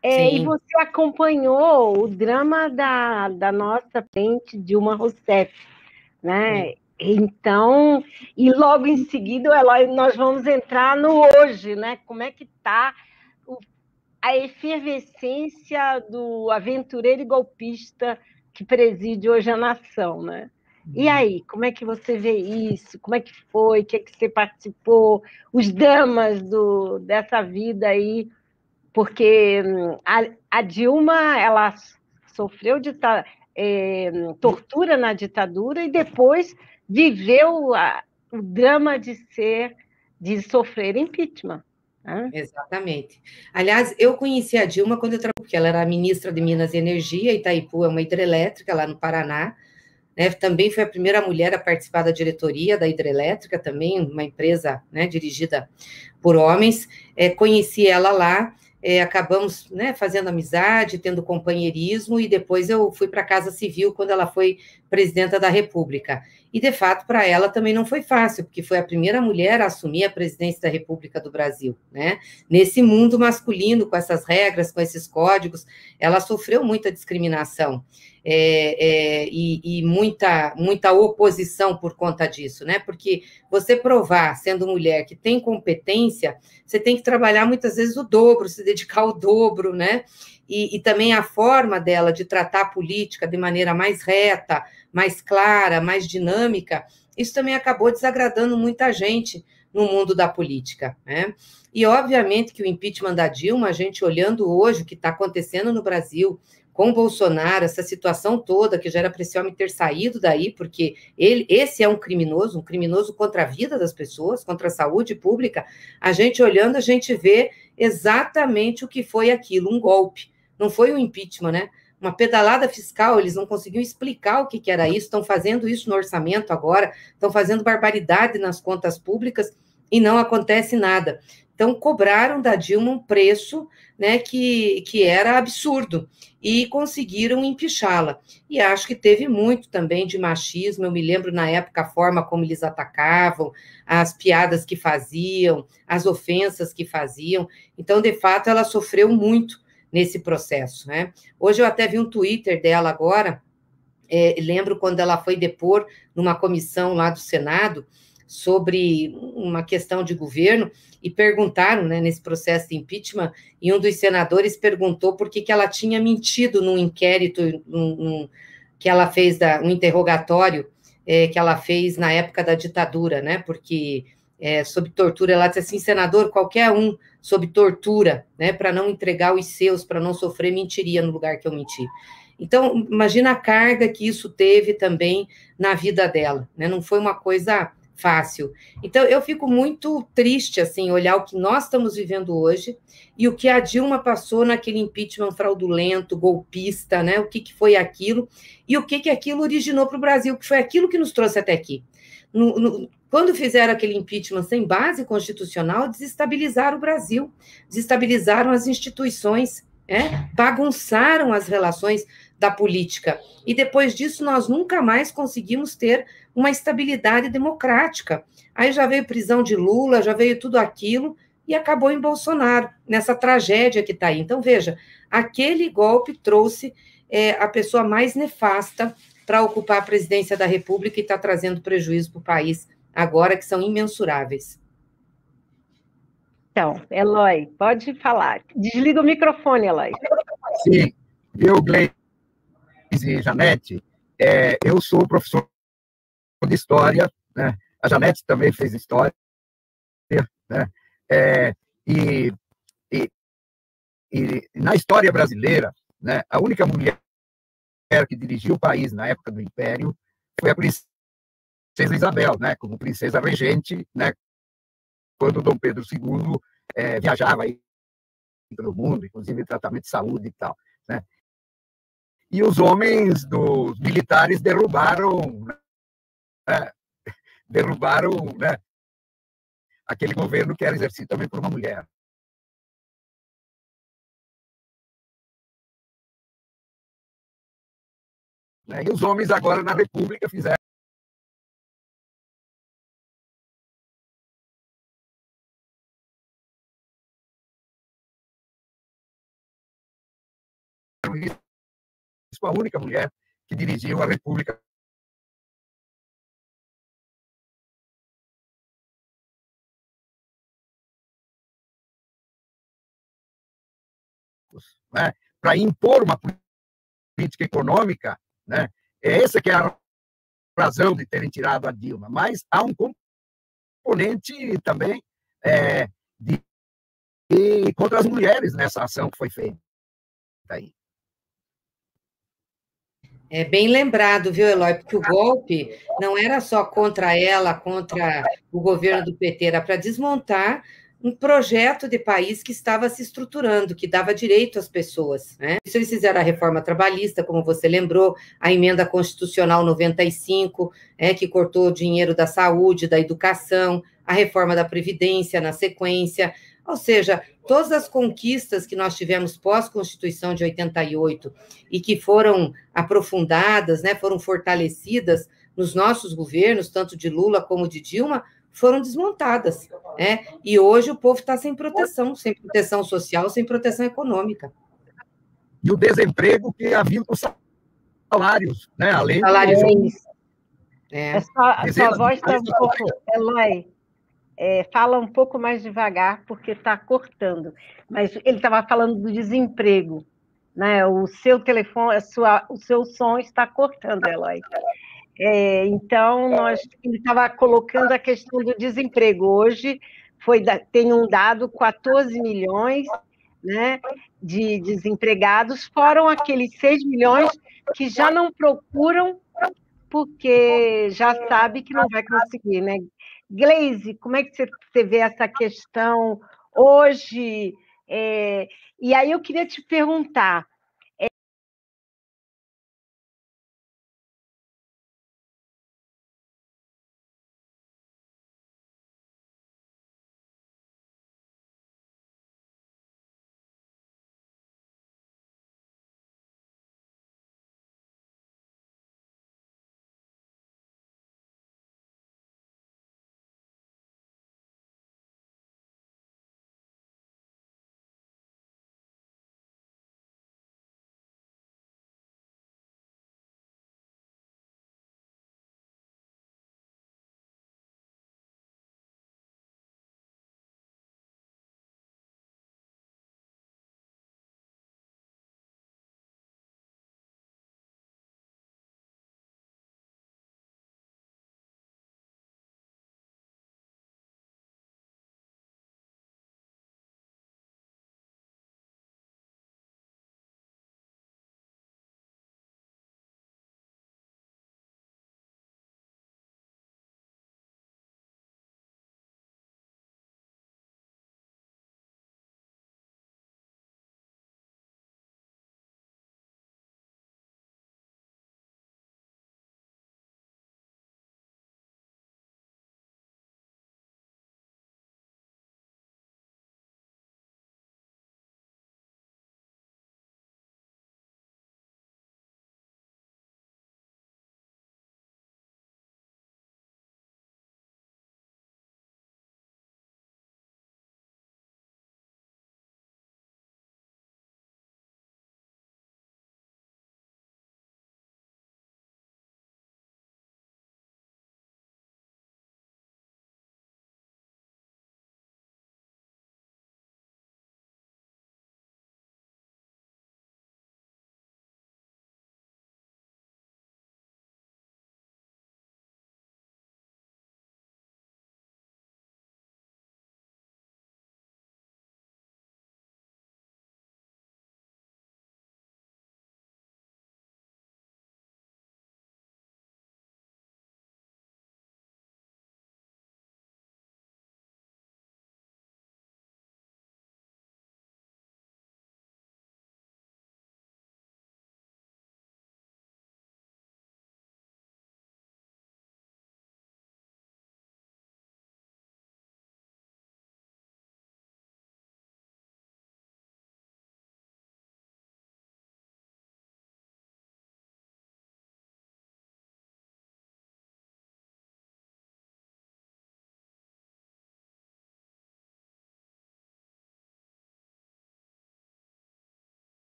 E Sim, você acompanhou o drama da nossa presidente Dilma Rousseff, sim. né? Então, e logo em seguida, Eloy, nós vamos entrar no hoje, né? Como é que está a efervescência do aventureiro e golpista que preside hoje a nação, né? E aí, como é que você vê isso? Como é que foi? O que é que você participou? Os dramas dessa vida aí? Porque a Dilma, ela sofreu tortura na ditadura e depois viveu o drama de sofrer impeachment, né? Exatamente. Aliás, eu conheci a Dilma quando eu trabalhei, porque ela era ministra de Minas e Energia, Itaipu é uma hidrelétrica lá no Paraná, né? Também foi a primeira mulher a participar da diretoria da hidrelétrica, também uma empresa, né, dirigida por homens. Conheci ela lá, acabamos, né, fazendo amizade, tendo companheirismo, e depois eu fui para a Casa Civil quando ela foi presidenta da República. E, de fato, para ela também não foi fácil, porque foi a primeira mulher a assumir a presidência da República do Brasil, né? Nesse mundo masculino, com essas regras, com esses códigos, ela sofreu muita discriminação. E muita oposição por conta disso, né? Porque você provar, sendo mulher, que tem competência, você tem que trabalhar muitas vezes o dobro, se dedicar o dobro, né? E também a forma dela de tratar a política de maneira mais reta, mais clara, mais dinâmica, isso também acabou desagradando muita gente no mundo da política, né? E, obviamente, que o impeachment da Dilma, a gente olhando hoje o que está acontecendo no Brasil, com o Bolsonaro, essa situação toda, que já era para esse homem ter saído daí, porque esse é um criminoso contra a vida das pessoas, contra a saúde pública, a gente olhando, a gente vê exatamente o que foi aquilo, um golpe. Não foi um impeachment, né? Uma pedalada fiscal, eles não conseguiam explicar o que era isso, estão fazendo isso no orçamento agora, estão fazendo barbaridade nas contas públicas e não acontece nada. Então, cobraram da Dilma um preço, né, que era absurdo, e conseguiram empichá-la. E acho que teve muito também de machismo, eu me lembro na época a forma como eles atacavam, as piadas que faziam, as ofensas que faziam. Então, de fato, ela sofreu muito nesse processo, né? Hoje eu até vi um Twitter dela agora, lembro quando ela foi depor numa comissão lá do Senado sobre uma questão de governo e perguntaram, né, nesse processo de impeachment, e um dos senadores perguntou por que ela tinha mentido num inquérito que ela fez, um interrogatório que ela fez na época da ditadura, né, porque sob tortura, ela disse assim, senador, qualquer um sob tortura, né, para não entregar os seus, para não sofrer, mentiria no lugar que eu menti. Então, imagina a carga que isso teve também na vida dela, né? Não foi uma coisa fácil. Então, eu fico muito triste, assim, olhar o que nós estamos vivendo hoje e o que a Dilma passou naquele impeachment fraudulento, golpista, né? O que foi aquilo e o que aquilo originou para o Brasil, que foi aquilo que nos trouxe até aqui. Quando fizeram aquele impeachment sem base constitucional, desestabilizaram o Brasil, desestabilizaram as instituições, bagunçaram as relações da política. E depois disso, nós nunca mais conseguimos ter uma estabilidade democrática. Aí já veio prisão de Lula, já veio tudo aquilo, e acabou em Bolsonaro, nessa tragédia que está aí. Então, veja, aquele golpe trouxe a pessoa mais nefasta para ocupar a presidência da República e está trazendo prejuízo para o país agora, que são imensuráveis. Então, Eloy, pode falar. Desliga o microfone, Eloy. Sim, eu, Gleice e Janete, eu sou professor de História, né? A Janete também fez História, né? É, e, e, e na história brasileira, né, a única mulher que dirigiu o país na época do Império foi a princesa Isabel, né, como princesa regente, né, quando Dom Pedro II viajava aí pelo mundo, inclusive tratamento de saúde e tal, né? E os homens dos militares né, derrubaram, né, aquele governo que era exercido também por uma mulher. Né? E os homens agora na República fizeram isso, a única mulher que dirigiu a República. Né, para impor uma política econômica, né, essa que é a razão de terem tirado a Dilma, mas há um componente também de contra as mulheres nessa ação que foi feita aí. É bem lembrado, viu, Eloy? Porque o golpe não era só contra ela, contra o governo do PT, era para desmontar um projeto de país que estava se estruturando, que dava direito às pessoas, né? Isso eles fizeram a reforma trabalhista, como você lembrou, a emenda constitucional 95, que cortou o dinheiro da saúde, da educação, a reforma da Previdência na sequência, ou seja, todas as conquistas que nós tivemos pós-Constituição de 88 e que foram aprofundadas, né, foram fortalecidas nos nossos governos, tanto de Lula como de Dilma, foram desmontadas, né? E hoje o povo está sem proteção social, sem proteção econômica. E o desemprego que havia com salários, né? Além salários a sua voz está um pouco, Eloy, fala um pouco mais devagar, porque está cortando. Mas ele estava falando do desemprego, né? O seu telefone, o seu som está cortando, Eloy. Então, ele estava colocando a questão do desemprego. Hoje tem um dado, 14 milhões, né, de desempregados, foram aqueles 6 milhões que já não procuram porque já sabe que não vai conseguir, né? Gleise, como é que você vê essa questão hoje? E aí eu queria te perguntar,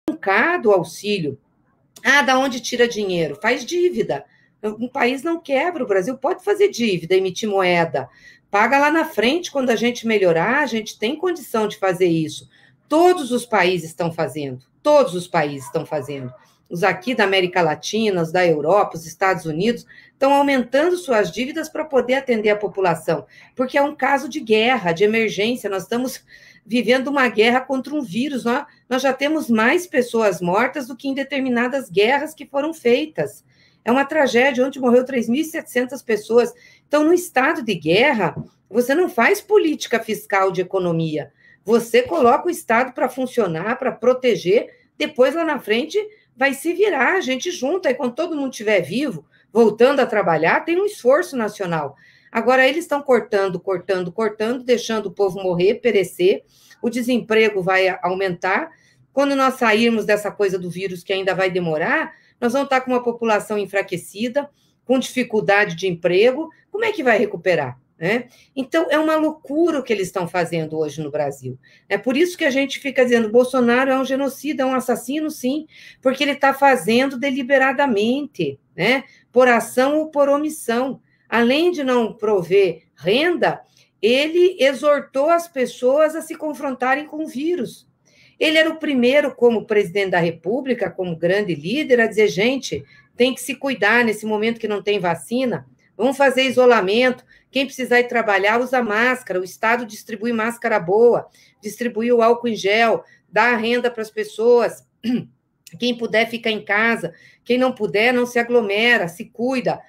o auxílio. Ah, da onde tira dinheiro? Faz dívida. Um país não quebra, o Brasil pode fazer dívida, emitir moeda. Paga lá na frente, quando a gente melhorar, a gente tem condição de fazer isso. Todos os países estão fazendo, todos os países estão fazendo. Os aqui da América Latina, os da Europa, os Estados Unidos, estão aumentando suas dívidas para poder atender a população, porque é um caso de guerra, de emergência, nós estamos vivendo uma guerra contra um vírus, nós já temos mais pessoas mortas do que em determinadas guerras que foram feitas. É uma tragédia, ontem morreu 3.700 pessoas. Então, no estado de guerra, você não faz política fiscal de economia, você coloca o Estado para funcionar, para proteger, depois lá na frente vai se virar, a gente junta, e quando todo mundo estiver vivo, voltando a trabalhar, tem um esforço nacional. Agora, eles estão cortando, deixando o povo morrer, perecer, o desemprego vai aumentar. Quando nós sairmos dessa coisa do vírus, que ainda vai demorar, nós vamos estar com uma população enfraquecida, com dificuldade de emprego, como é que vai recuperar? Né? Então, é uma loucura o que eles estão fazendo hoje no Brasil. É por isso que a gente fica dizendo, Bolsonaro é um genocida, é um assassino, sim, porque ele está fazendo deliberadamente, né? Por ação ou por omissão. Além de não prover renda, ele exortou as pessoas a se confrontarem com o vírus. Ele era o primeiro, como presidente da República, como grande líder, a dizer, gente, tem que se cuidar nesse momento que não tem vacina, vamos fazer isolamento, quem precisar ir trabalhar, usa máscara, o Estado distribui máscara boa, distribui o álcool em gel, dá renda para as pessoas, quem puder fica em casa, quem não puder não se aglomera, se cuida.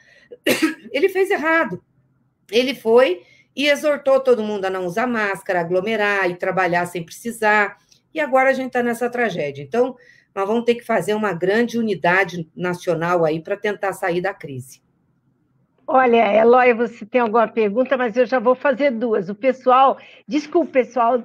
Ele fez errado, ele foi e exortou todo mundo a não usar máscara, aglomerar e trabalhar sem precisar, e agora a gente está nessa tragédia. Então, nós vamos ter que fazer uma grande unidade nacional aí para tentar sair da crise. Olha, Eloy, você tem alguma pergunta, mas eu já vou fazer duas. O pessoal, desculpa, pessoal,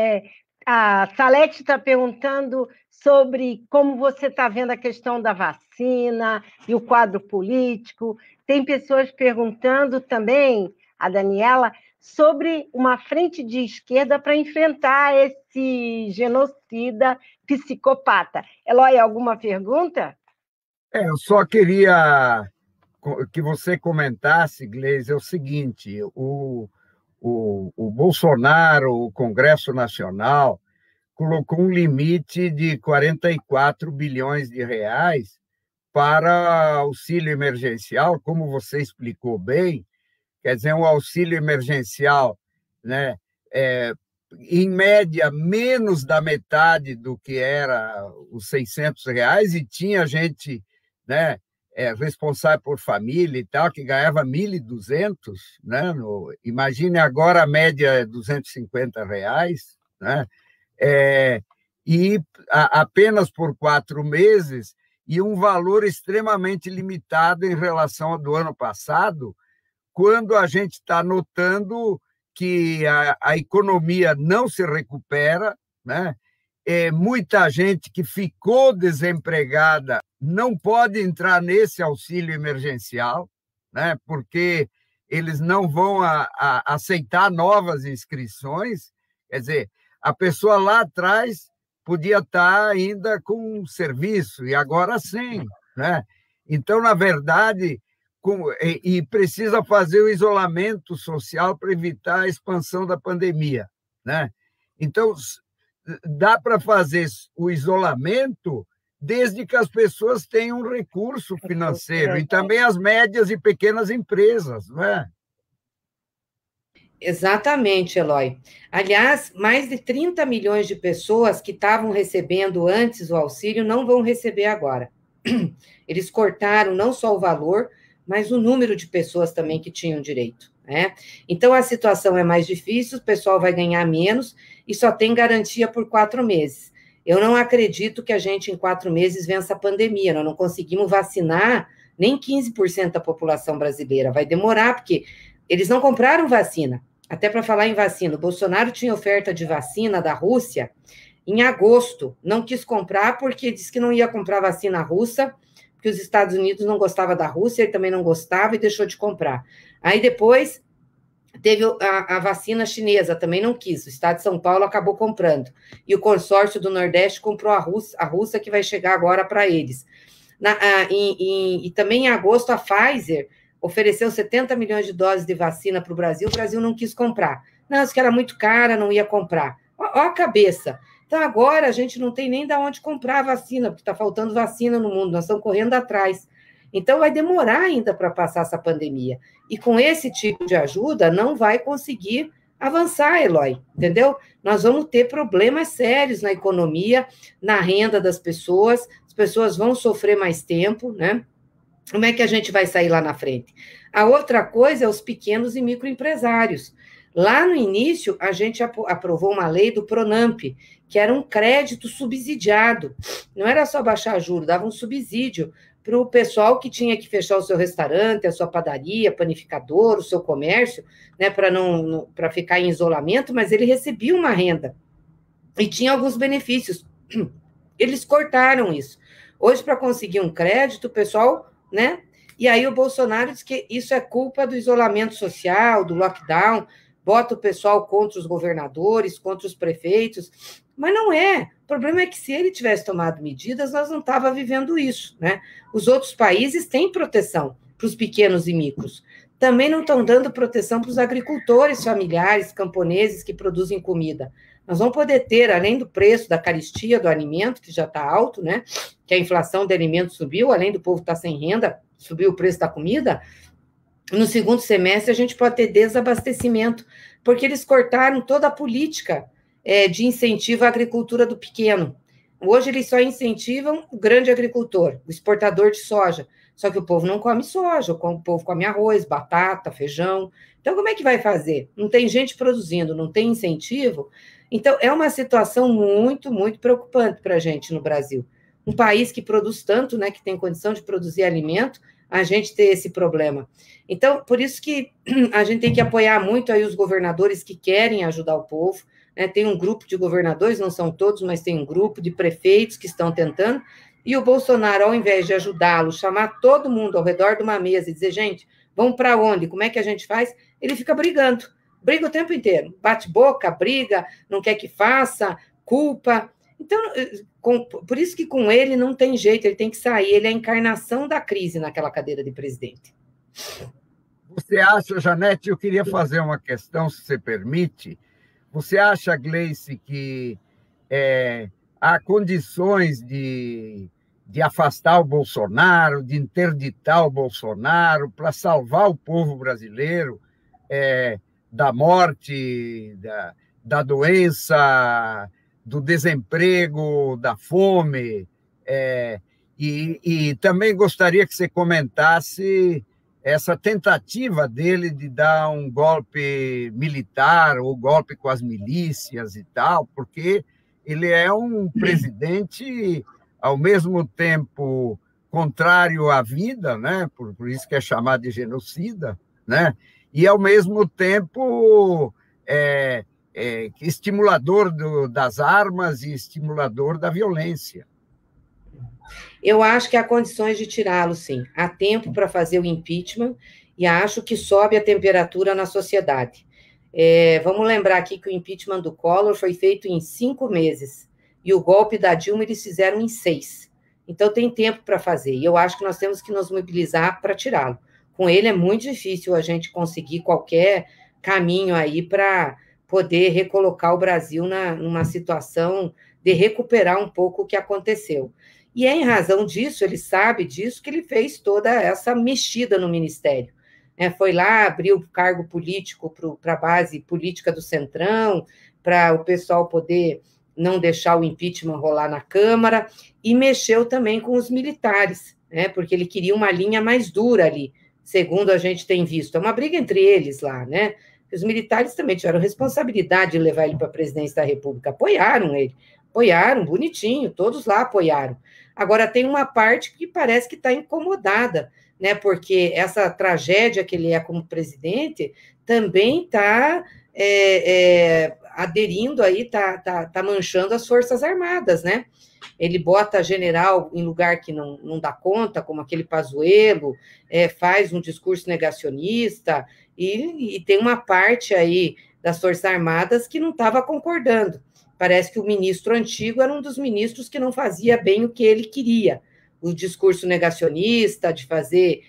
a Salete está perguntando sobre como você está vendo a questão da vacina e o quadro político. Tem pessoas perguntando também, a Daniela, sobre uma frente de esquerda para enfrentar esse genocida psicopata. Eloy, alguma pergunta? Eu só queria que você comentasse, Gleisi, é o seguinte, o Bolsonaro, o Congresso Nacional, colocou um limite de 44 bilhões de reais para auxílio emergencial, como você explicou bem, quer dizer, um auxílio emergencial, né, em média, menos da metade do que era os 600 reais, e tinha gente, né, responsável por família e tal, que ganhava 1.200, né? Imagine agora a média é 250 reais, né? E apenas por 4 meses, e um valor extremamente limitado em relação ao do ano passado, quando a gente está notando que a economia não se recupera, né? Muita gente que ficou desempregada não pode entrar nesse auxílio emergencial, né? Porque eles não vão aceitar novas inscrições. Quer dizer, a pessoa lá atrás podia estar ainda com serviço, e agora sim, né? Então, na verdade, e precisa fazer o isolamento social para evitar a expansão da pandemia, né? Então, dá para fazer o isolamento desde que as pessoas tenham um recurso financeiro, e também as médias e pequenas empresas, não é? Exatamente, Eloy. Aliás, mais de 30 milhões de pessoas que estavam recebendo antes o auxílio não vão receber agora. Eles cortaram não só o valor, mas o número de pessoas também que tinham direito, né? Então, a situação é mais difícil, o pessoal vai ganhar menos e só tem garantia por 4 meses. Eu não acredito que a gente, em 4 meses, vença a pandemia. Nós não conseguimos vacinar nem 15% da população brasileira. Vai demorar, porque eles não compraram vacina. Até para falar em vacina, o Bolsonaro tinha oferta de vacina da Rússia em agosto. Não quis comprar porque disse que não ia comprar vacina russa, porque os Estados Unidos não gostavam da Rússia, ele também não gostava e deixou de comprar. Aí depois teve a vacina chinesa, também não quis, o estado de São Paulo acabou comprando, e o consórcio do Nordeste comprou a russa que vai chegar agora para eles. E também em agosto a Pfizer ofereceu 70 milhões de doses de vacina para o Brasil não quis comprar. Não, isso que era muito cara, não ia comprar. Olha a cabeça. Então, agora a gente não tem nem de onde comprar a vacina, porque está faltando vacina no mundo, nós estamos correndo atrás. Então, vai demorar ainda para passar essa pandemia. E com esse tipo de ajuda, não vai conseguir avançar, Eloy, entendeu? Nós vamos ter problemas sérios na economia, na renda das pessoas, as pessoas vão sofrer mais tempo, né? Como é que a gente vai sair lá na frente? A outra coisa é os pequenos e microempresários. Lá no início, a gente aprovou uma lei do Pronamp, que era um crédito subsidiado. Não era só baixar juros, dava um subsídio para o pessoal que tinha que fechar o seu restaurante, a sua padaria, panificador, o seu comércio, né, para ficar em isolamento, mas ele recebia uma renda e tinha alguns benefícios. Eles cortaram isso. Hoje, para conseguir um crédito, o pessoal, né? E aí o Bolsonaro diz que isso é culpa do isolamento social, do lockdown, bota o pessoal contra os governadores, contra os prefeitos, mas não é. O problema é que se ele tivesse tomado medidas, nós não estávamos vivendo isso, né? Os outros países têm proteção para os pequenos e micros. Também não estão dando proteção para os agricultores familiares, camponeses que produzem comida. Nós vamos poder ter, além do preço da carestia do alimento, que já está alto, né? Que a inflação de alimentos subiu, além do povo estar sem renda, subiu o preço da comida. No segundo semestre, a gente pode ter desabastecimento, porque eles cortaram toda a política de incentivo à agricultura do pequeno. Hoje, eles só incentivam o grande agricultor, o exportador de soja. Só que o povo não come soja, o povo come arroz, batata, feijão. Então, como é que vai fazer? Não tem gente produzindo, não tem incentivo. Então, é uma situação muito, muito preocupante para a gente no Brasil. Um país que produz tanto, né, que tem condição de produzir alimento, a gente ter esse problema. Então, por isso que a gente tem que apoiar muito aí os governadores que querem ajudar o povo, né? Tem um grupo de governadores, não são todos, mas tem um grupo de prefeitos que estão tentando, e o Bolsonaro, ao invés de ajudá-lo, chamar todo mundo ao redor de uma mesa e dizer, gente, vamos para onde? Como é que a gente faz? Ele fica brigando, briga o tempo inteiro, bate boca, briga, não quer que faça, culpa. Então, por isso que com ele não tem jeito, ele tem que sair, ele é a encarnação da crise naquela cadeira de presidente. Você acha, Janete, eu queria fazer uma questão, se você permite. Você acha, Gleice, que há condições de afastar o Bolsonaro, de interditar o Bolsonaro, para salvar o povo brasileiro da morte, da doença, do desemprego, da fome? E também gostaria que você comentasse essa tentativa dele de dar um golpe militar ou golpe com as milícias e tal, porque ele é um presidente, ao mesmo tempo, contrário à vida, né? Por isso que é chamado de genocida, né? E, ao mesmo tempo, estimulador das armas e estimulador da violência. Eu acho que há condições de tirá-lo, sim. Há tempo para fazer o impeachment e acho que sobe a temperatura na sociedade. Vamos lembrar aqui que o impeachment do Collor foi feito em 5 meses e o golpe da Dilma eles fizeram em 6. Então, tem tempo para fazer. E eu acho que nós temos que nos mobilizar para tirá-lo. Com ele é muito difícil a gente conseguir qualquer caminho aí para poder recolocar o Brasil numa situação de recuperar um pouco o que aconteceu. E é em razão disso, ele sabe disso, que ele fez toda essa mexida no Ministério. Foi lá, abriu o cargo político para a base política do Centrão, para o pessoal poder não deixar o impeachment rolar na Câmara, e mexeu também com os militares, porque ele queria uma linha mais dura ali, segundo a gente tem visto. É uma briga entre eles lá, né? Os militares também tiveram responsabilidade de levar ele para a presidência da República, apoiaram ele, apoiaram, bonitinho, todos lá apoiaram. Agora, tem uma parte que parece que está incomodada, né? Porque essa tragédia que ele é como presidente também está aderindo aí, tá manchando as Forças Armadas, né? Ele bota general em lugar que não dá conta, como aquele Pazuello, faz um discurso negacionista, e tem uma parte aí das Forças Armadas que não estava concordando. Parece que o ministro antigo era um dos ministros que não fazia bem o que ele queria, o discurso negacionista, de fazer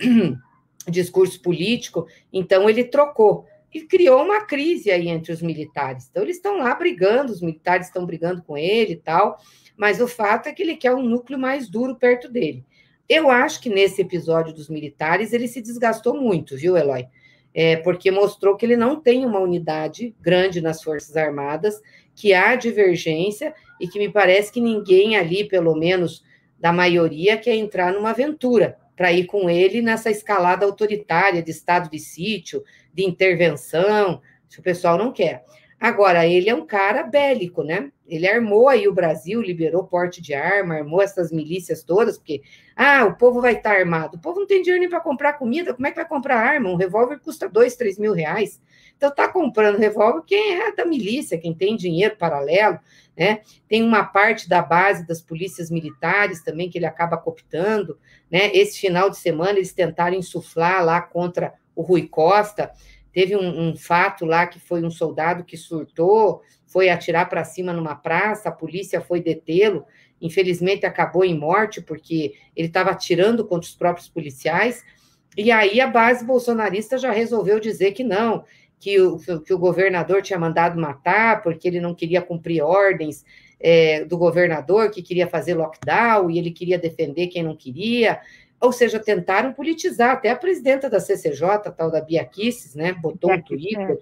discurso político, então ele trocou. E criou uma crise aí entre os militares. Então, eles estão lá brigando, os militares estão brigando com ele e tal, mas o fato é que ele quer um núcleo mais duro perto dele. Eu acho que nesse episódio dos militares ele se desgastou muito, viu, Eloy? Porque mostrou que ele não tem uma unidade grande nas Forças Armadas, que há divergência e que me parece que ninguém ali, pelo menos da maioria, quer entrar numa aventura para ir com ele nessa escalada autoritária de estado de sítio, de intervenção, se o pessoal não quer. Agora, ele é um cara bélico, né? Ele armou aí o Brasil, liberou porte de arma, armou essas milícias todas, porque, o povo vai estar armado. O povo não tem dinheiro nem para comprar comida, como é que vai comprar arma? Um revólver custa 2, 3 mil reais. Então, está comprando revólver quem é da milícia, quem tem dinheiro paralelo, né? Tem uma parte da base das polícias militares também que ele acaba cooptando, né? Esse final de semana eles tentaram insuflar lá contra o Rui Costa. Teve um fato lá que foi um soldado que surtou, foi atirar para cima numa praça, a polícia foi detê-lo, infelizmente acabou em morte, porque ele estava atirando contra os próprios policiais, e aí a base bolsonarista já resolveu dizer que não, que o governador tinha mandado matar, porque ele não queria cumprir ordens do governador, que queria fazer lockdown, e ele queria defender quem não queria. Ou seja, tentaram politizar, até a presidenta da CCJ, a tal da Bia Kicis, né, botou um Twitter,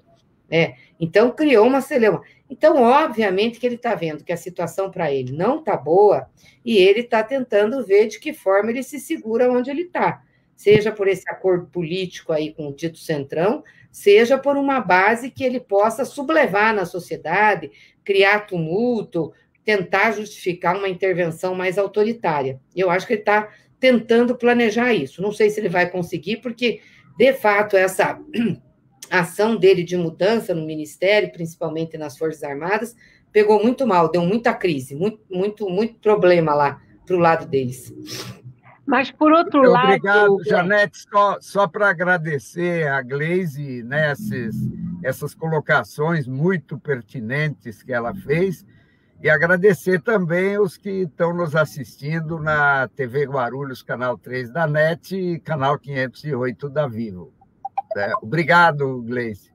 então criou uma celeuma. Então, obviamente que ele está vendo que a situação para ele não está boa, e ele está tentando ver de que forma ele se segura onde ele está, seja por esse acordo político aí com o dito Centrão, seja por uma base que ele possa sublevar na sociedade, criar tumulto, tentar justificar uma intervenção mais autoritária. Eu acho que ele está tentando planejar isso. Não sei se ele vai conseguir, porque, de fato, essa ação dele de mudança no Ministério, principalmente nas Forças Armadas, pegou muito mal, deu muita crise, muito problema lá para o lado deles. Mas, por outro lado... Obrigado, Janete, só para agradecer a Gleisi, né, essas colocações muito pertinentes que ela fez, e agradecer também os que estão nos assistindo na TV Guarulhos, canal 3 da NET e canal 508 da Vivo. Obrigado, Gleice.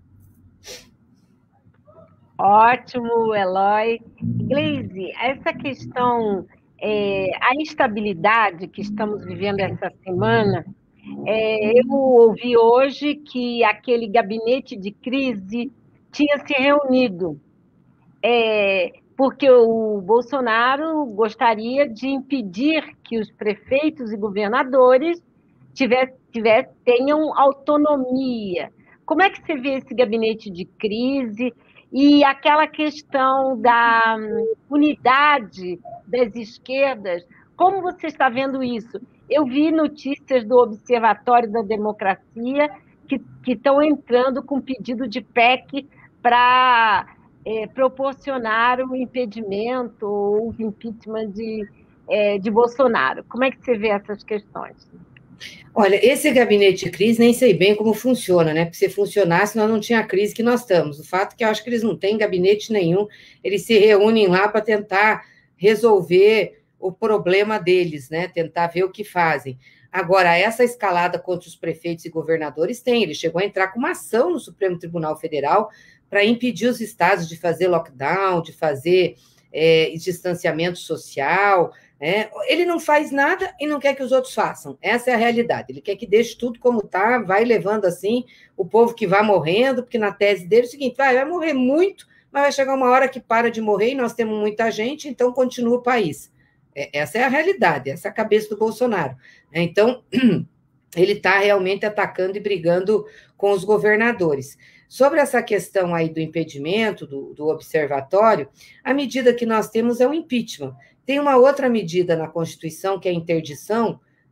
Ótimo, Eloy. Gleisi, essa questão, a instabilidade que estamos vivendo essa semana, eu ouvi hoje que aquele gabinete de crise tinha se reunido. Porque o Bolsonaro gostaria de impedir que os prefeitos e governadores tenham autonomia. Como é que você vê esse gabinete de crise e aquela questão da unidade das esquerdas? Como você está vendo isso? Eu vi notícias do Observatório da Democracia que estão entrando com pedido de PEC para proporcionar o impedimento ou o impeachment de Bolsonaro. Como é que você vê essas questões? Olha, esse gabinete de crise nem sei bem como funciona, né? Porque se funcionasse, nós não tínhamos a crise que nós estamos. O fato é que eu acho que eles não têm gabinete nenhum, eles se reúnem lá para tentar resolver o problema deles, né? Tentar ver o que fazem. Agora, essa escalada contra os prefeitos e governadores tem, ele chegou a entrar com uma ação no Supremo Tribunal Federal para impedir os estados de fazer lockdown, de fazer distanciamento social, né? Ele não faz nada e não quer que os outros façam, essa é a realidade, ele quer que deixe tudo como está, vai levando assim o povo que vai morrendo, porque na tese dele é o seguinte, vai morrer muito, mas vai chegar uma hora que para de morrer e nós temos muita gente, então continua o país. Essa é a realidade, essa é a cabeça do Bolsonaro. Então, ele está realmente atacando e brigando com os governadores. Sobre essa questão aí do impedimento, do observatório, a medida que nós temos é o impeachment. Tem uma outra medida na Constituição, que é a interdição,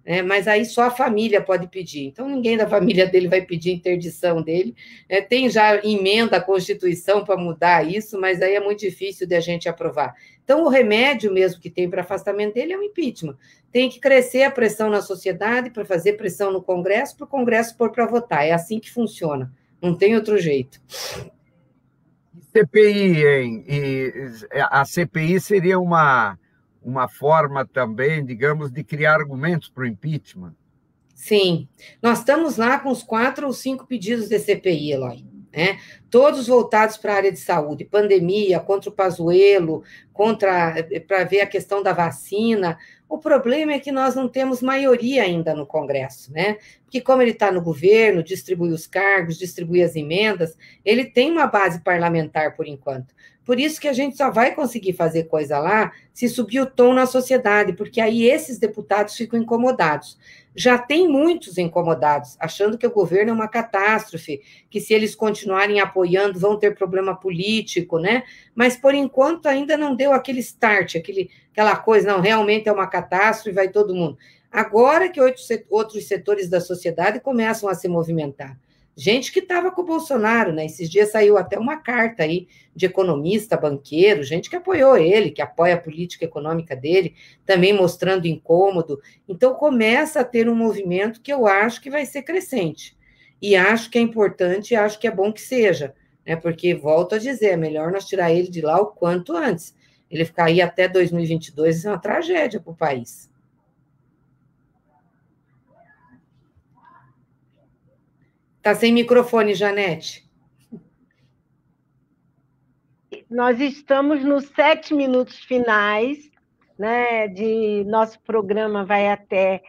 né? Mas aí só a família pode pedir. Então, ninguém da família dele vai pedir interdição dele. Tem já emenda à Constituição para mudar isso, mas aí é muito difícil de a gente aprovar. Então, o remédio mesmo que tem para afastamento dele é o impeachment. Tem que crescer a pressão na sociedade para fazer pressão no Congresso, para o Congresso pôr para votar. É assim que funciona. Não tem outro jeito. CPI, hein? E a CPI seria uma forma também, digamos, de criar argumentos para o impeachment. Sim, nós estamos lá com os 4 ou 5 pedidos de CPI, Eloy, né? Todos voltados para a área de saúde, pandemia, contra o Pazuello, para ver a questão da vacina. O problema é que nós não temos maioria ainda no Congresso, né? Porque como ele está no governo, distribui os cargos, distribui as emendas, ele tem uma base parlamentar por enquanto. Por isso que a gente só vai conseguir fazer coisa lá se subir o tom na sociedade, porque aí esses deputados ficam incomodados. Já tem muitos incomodados, achando que o governo é uma catástrofe, que se eles continuarem apoiando vão ter problema político, né? Mas, por enquanto, ainda não deu aquele start, aquela coisa, não, realmente é uma catástrofe, vai todo mundo. Agora que outros setores da sociedade começam a se movimentar. Gente que estava com o Bolsonaro, né? Esses dias saiu até uma carta aí de economista, banqueiro, gente que apoiou ele, que apoia a política econômica dele, também mostrando incômodo. Então, começa a ter um movimento que eu acho que vai ser crescente. E acho que é importante, e acho que é bom que seja, né? Porque, volto a dizer, é melhor nós tirar ele de lá o quanto antes. Ele ficar aí até 2022, isso é uma tragédia para o país. Está sem microfone, Janete. Nós estamos nos 7 minutos finais, né, de nosso programa, vai até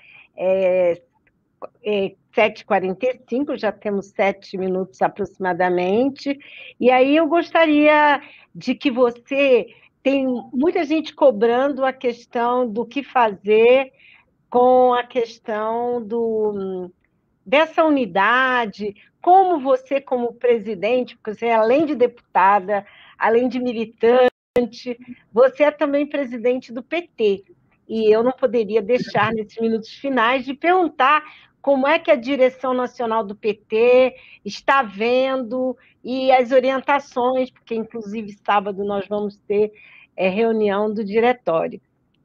7h45, já temos 7 minutos aproximadamente, e aí eu gostaria de que você... Tem muita gente cobrando a questão do que fazer com a questão dessa unidade, como você, como presidente, porque você, além de deputada, além de militante, você é também presidente do PT. E eu não poderia deixar, nesses minutos finais, de perguntar como é que a direção nacional do PT está vendo e as orientações, porque, inclusive, sábado nós vamos ter reunião do diretório.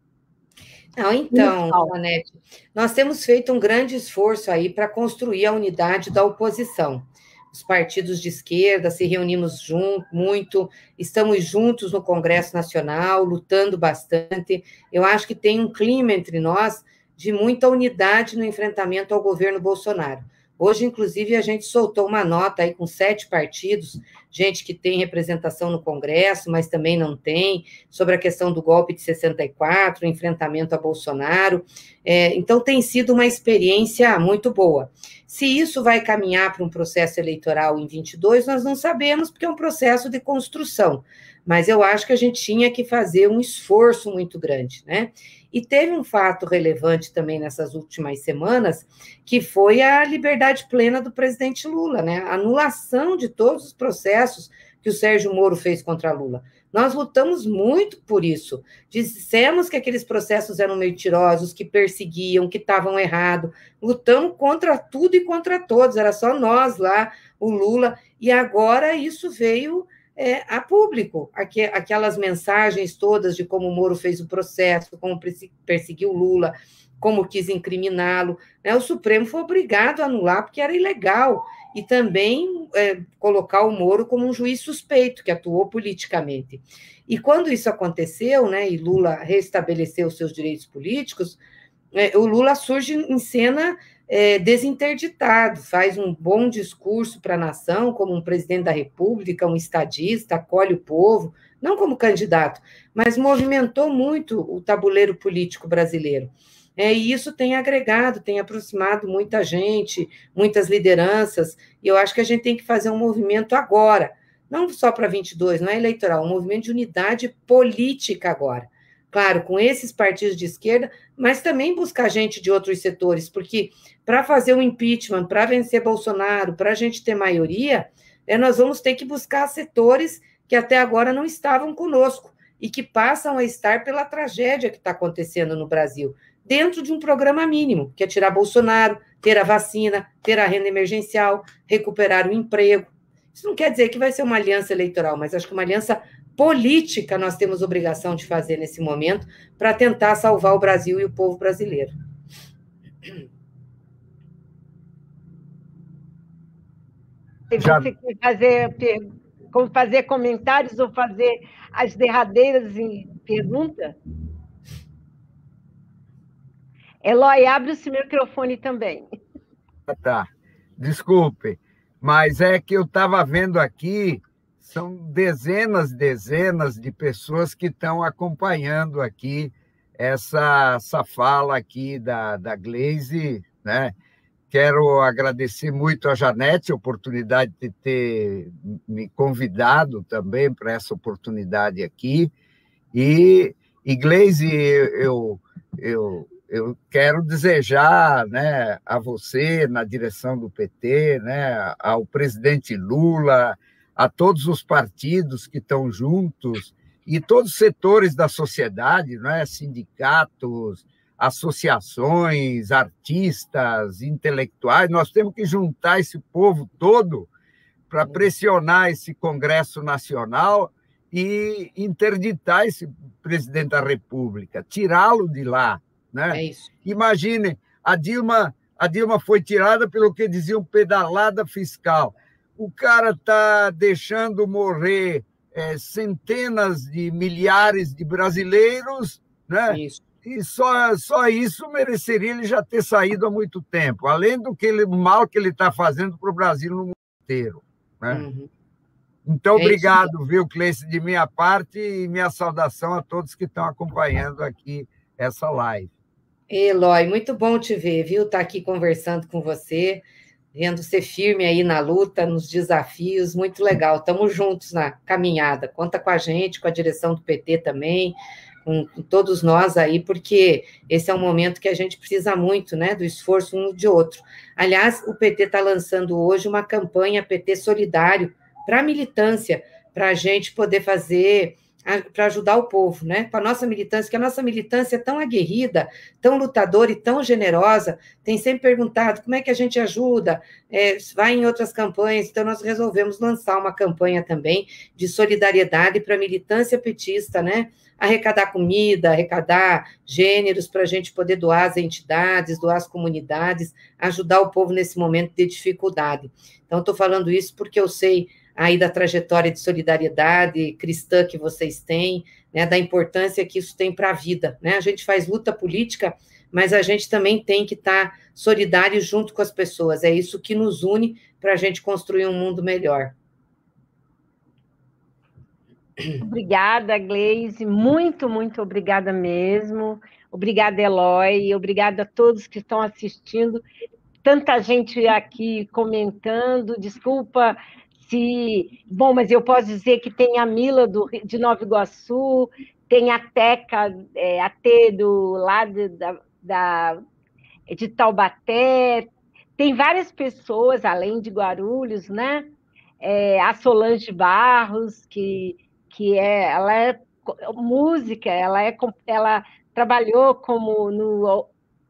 Não, então, Janete, nós temos feito um grande esforço aí para construir a unidade da oposição. Os partidos de esquerda se reunimos muito, estamos juntos no Congresso Nacional, lutando bastante. Eu acho que tem um clima entre nós de muita unidade no enfrentamento ao governo Bolsonaro. Hoje, inclusive, a gente soltou uma nota aí com 7 partidos, gente que tem representação no Congresso, mas também não tem, sobre a questão do golpe de 64, o enfrentamento a Bolsonaro. Então, tem sido uma experiência muito boa. Se isso vai caminhar para um processo eleitoral em 22, nós não sabemos, porque é um processo de construção. Mas eu acho que a gente tinha que fazer um esforço muito grande, né? E teve um fato relevante também nessas últimas semanas, que foi a liberdade plena do presidente Lula, né? A anulação de todos os processos que o Sérgio Moro fez contra Lula. Nós lutamos muito por isso. Dissemos que aqueles processos eram mentirosos, que perseguiam, que estavam errados. Lutamos contra tudo e contra todos. Era só nós lá, o Lula. E agora isso veio a público, aquelas mensagens todas de como o Moro fez o processo, como perseguiu o Lula, como quis incriminá-lo, né? O Supremo foi obrigado a anular, porque era ilegal, e também colocar o Moro como um juiz suspeito, que atuou politicamente. E quando isso aconteceu, né, e Lula restabeleceu seus direitos políticos, o Lula surge em cena desinterditado, faz um bom discurso para a nação, como um presidente da República, um estadista, acolhe o povo, não como candidato, mas movimentou muito o tabuleiro político brasileiro. E isso tem agregado, tem aproximado muita gente, muitas lideranças, e eu acho que a gente tem que fazer um movimento agora, não só para 22, não é eleitoral, um movimento de unidade política agora. Claro, com esses partidos de esquerda, mas também buscar gente de outros setores, porque para fazer um impeachment, para vencer Bolsonaro, para a gente ter maioria, nós vamos ter que buscar setores que até agora não estavam conosco e que passam a estar pela tragédia que está acontecendo no Brasil. dentro de um programa mínimo, que é tirar Bolsonaro, ter a vacina, ter a renda emergencial, recuperar o emprego. Isso não quer dizer que vai ser uma aliança eleitoral, mas acho que uma aliança política nós temos obrigação de fazer nesse momento para tentar salvar o Brasil e o povo brasileiro. Você quer fazer comentários ou fazer as derradeiras perguntas? Eloy, abre o seu microfone também. Tá, desculpe, mas é que eu estava vendo aqui, são dezenas de pessoas que estão acompanhando aqui essa fala aqui da Gleisi, né? Quero agradecer muito a Janete a oportunidade de ter me convidado também para essa oportunidade aqui. E Gleisi, eu quero desejar, né, a você, na direção do PT, né, ao presidente Lula, a todos os partidos que estão juntos e todos os setores da sociedade, né, sindicatos, associações, artistas, intelectuais, nós temos que juntar esse povo todo para pressionar esse Congresso Nacional e interditar esse presidente da República, tirá-lo de lá, né? É isso. Imagine, a Dilma foi tirada pelo que diziam pedalada fiscal. O cara está deixando morrer centenas de milhares de brasileiros, né? Isso. E só isso mereceria ele já ter saído há muito tempo, além do mal que ele está fazendo para o Brasil no mundo inteiro, né? Uhum. Então, obrigado, viu, Cleice, de minha parte, e minha saudação a todos que estão acompanhando aqui essa live. Eloy, muito bom te ver, viu? Estar aqui conversando com você, vendo você firme aí na luta, nos desafios, muito legal. Estamos juntos na caminhada. Conta com a gente, com a direção do PT também, com todos nós aí, porque esse é um momento que a gente precisa muito, né, do esforço um de outro. Aliás, o PT está lançando hoje uma campanha PT Solidário para a militância, para a gente poder fazer, para ajudar o povo, né, com a nossa militância, que a nossa militância é tão aguerrida, tão lutadora e tão generosa, tem sempre perguntado como é que a gente ajuda, vai em outras campanhas, então nós resolvemos lançar uma campanha também de solidariedade para a militância petista, né, arrecadar comida, arrecadar gêneros para a gente poder doar às entidades, doar às comunidades, ajudar o povo nesse momento de dificuldade. Então, estou falando isso porque eu sei aí da trajetória de solidariedade cristã que vocês têm, né, da importância que isso tem para a vida, né? A gente faz luta política, mas a gente também tem que estar solidário junto com as pessoas, é isso que nos une para a gente construir um mundo melhor. Obrigada, Gleisi, muito, muito obrigada mesmo. Obrigada, Eloy, obrigada a todos que estão assistindo. Tanta gente aqui comentando, desculpa se... Bom, mas eu posso dizer que tem a Mila de Nova Iguaçu, tem a Teca, a T do lado de Taubaté, tem várias pessoas, além de Guarulhos, né? A Solange Barros, ela é música, ela trabalhou como no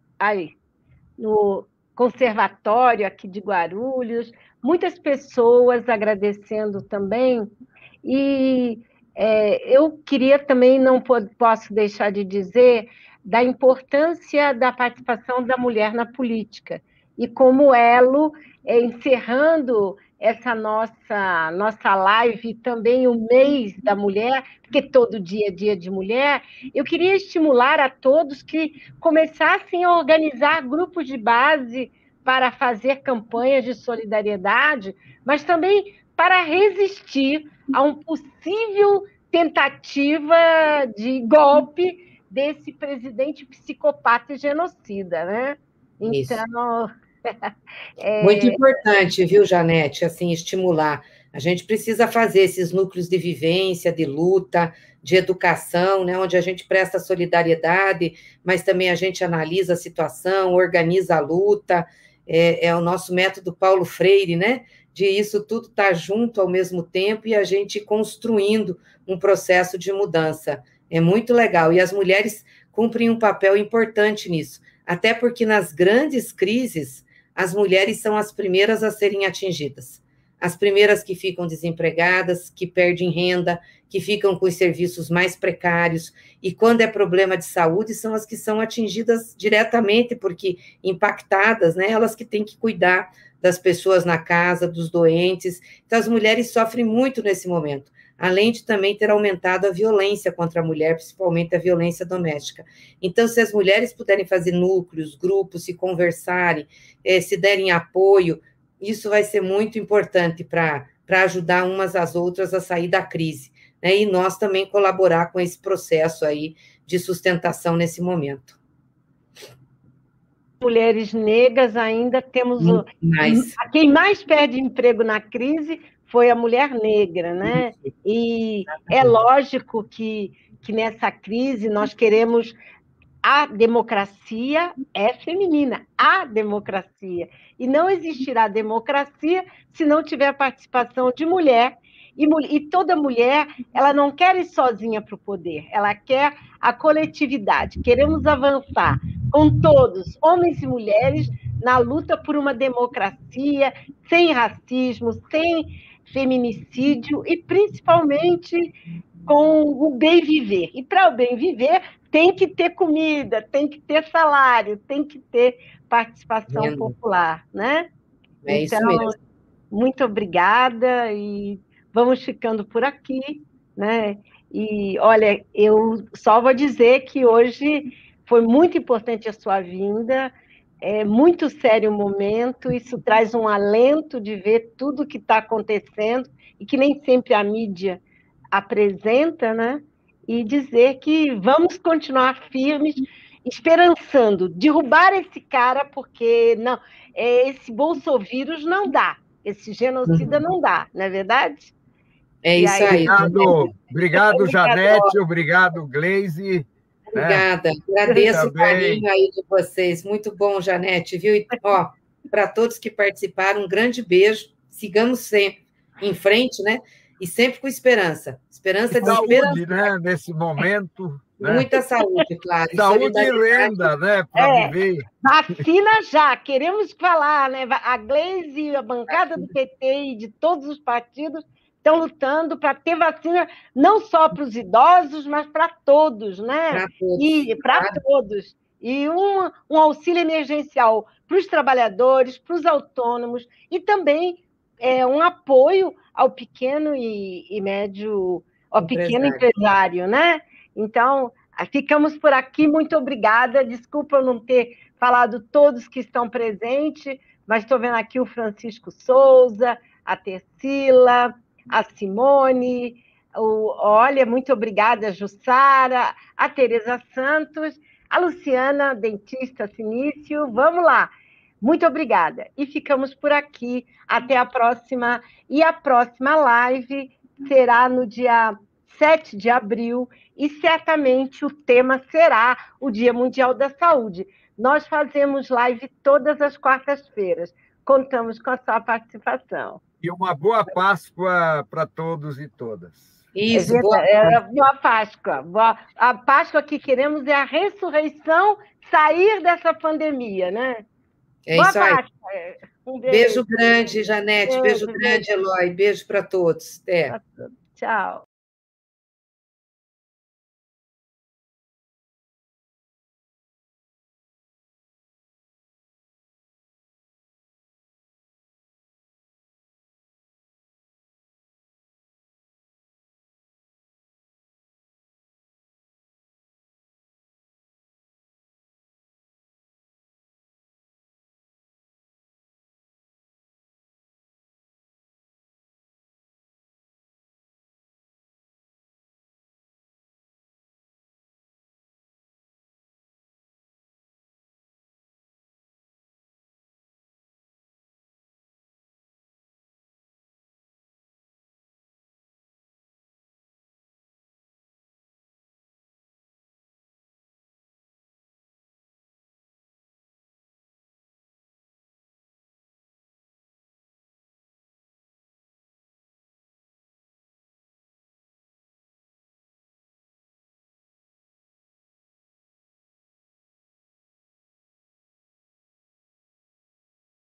conservatório aqui de Guarulhos, muitas pessoas agradecendo também, e eu queria também, não posso deixar de dizer, da importância da participação da mulher na política, e como elo, encerrando essa nossa live, também o mês da mulher, porque todo dia é dia de mulher, eu queria estimular a todos que começassem a organizar grupos de base para fazer campanhas de solidariedade, mas também para resistir a um possível tentativa de golpe desse presidente psicopata e genocida, né? Então... Muito importante, viu, Janete, assim, estimular. A gente precisa fazer esses núcleos de vivência, de luta, de educação, né, onde a gente presta solidariedade, mas também a gente analisa a situação, organiza a luta, é o nosso método Paulo Freire, né, de isso tudo estar junto ao mesmo tempo e a gente construindo um processo de mudança. É muito legal. E as mulheres cumprem um papel importante nisso, até porque nas grandes crises, as mulheres são as primeiras a serem atingidas, as primeiras que ficam desempregadas, que perdem renda, que ficam com os serviços mais precários, e quando é problema de saúde, são as que são atingidas diretamente, porque impactadas, né, elas que têm que cuidar das pessoas na casa, dos doentes. Então, as mulheres sofrem muito nesse momento, além de também ter aumentado a violência contra a mulher, principalmente a violência doméstica. Então, se as mulheres puderem fazer núcleos, grupos, se conversarem, se derem apoio, isso vai ser muito importante para ajudar umas às outras a sair da crise, né? E nós também colaborar com esse processo aí de sustentação nesse momento. Mulheres negras ainda temos quem mais perde emprego na crise foi a mulher negra, né? E é lógico que nessa crise nós queremos. A democracia é feminina, a democracia. E não existirá democracia se não tiver participação de mulher. E toda mulher, ela não quer ir sozinha para o poder, ela quer a coletividade. Queremos avançar com todos, homens e mulheres, na luta por uma democracia sem racismo, sem feminicídio e, principalmente, com o bem viver. E para o bem viver, tem que ter comida, tem que ter salário, tem que ter participação popular, né? É então, isso mesmo. Muito obrigada e vamos ficando por aqui, né? E, olha, eu só vou dizer que hoje foi muito importante a sua vinda, é muito sério o momento, isso traz um alento de ver tudo o que está acontecendo e que nem sempre a mídia apresenta, né? E dizer que vamos continuar firmes, esperançando, derrubar esse cara, porque não, esse bolsovírus não dá, esse genocida não dá, não é verdade? É isso aí. Obrigado, Janete, obrigado, Gleise. Obrigada, agradeço o carinho aí de vocês, muito bom, Janete, viu? E, ó, para todos que participaram, um grande beijo, sigamos sempre em frente, né? E sempre com esperança. Esperança de saúde, né? Nesse momento. Né? Muita saúde, claro. Saúde e renda, né? Para viver. Vacina já, queremos falar, né? A Gleise e a bancada do PT e de todos os partidos estão lutando para ter vacina não só para os idosos, mas para todos, né? Para todos. E para todos. E um auxílio emergencial para os trabalhadores, para os autônomos e também um apoio ao pequeno e médio, ao pequeno empresário, né? Então, ficamos por aqui, muito obrigada. Desculpa eu não ter falado todos que estão presentes, mas estou vendo aqui o Francisco Souza, a Tercila, a Simone, olha, muito obrigada, a Jussara, a Tereza Santos, a Luciana, dentista Sinício, vamos lá. Muito obrigada. E ficamos por aqui. Até a próxima. E a próxima live será no dia 7 de abril e certamente o tema será o Dia Mundial da Saúde. Nós fazemos live todas as quartas-feiras. Contamos com a sua participação. E uma boa Páscoa para todos e todas. Isso, boa Páscoa. A Páscoa que queremos é a ressurreição, sair dessa pandemia, né? É isso aí. Beijo grande, Janete. Beijo grande, Eloy. Beijo para todos. Até. Tchau.